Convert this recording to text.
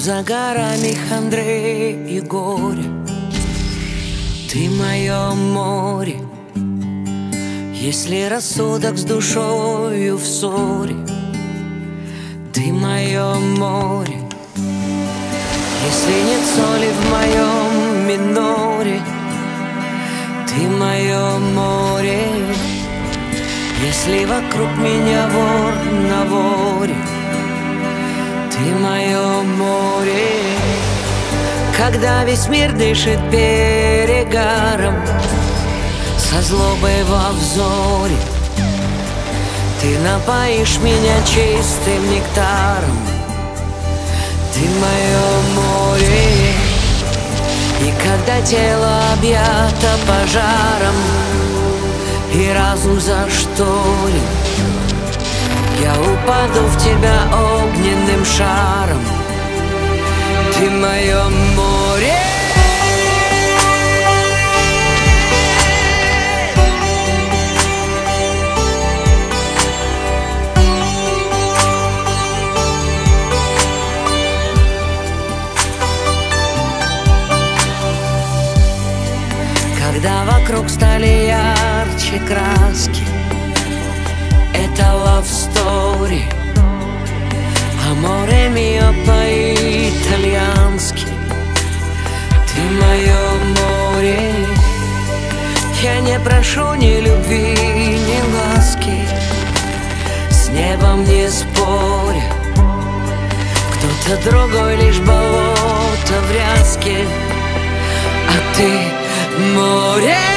за горами хандры и горя. Ты мое море, если рассудок с душою в ссоре. Ты мое море, если нет соли в моем миноре. Ты мое море, если вокруг меня вор на воре. Ты мое море, когда весь мир дышит перегаром, со злобой во взоре. Ты напоишь меня чистым нектаром. Ты мое море, и когда тело объято пожаром и разум зашторен, я упаду в тебя огненным шаром. Ты мое море. Когда вокруг стали ярче краски, это love story, amore mio по-итальянски. Ты мое море, я не прошу ни любви, ни ласки, с небом не споря. Кто-то другой лишь болото в ряске, а ты море.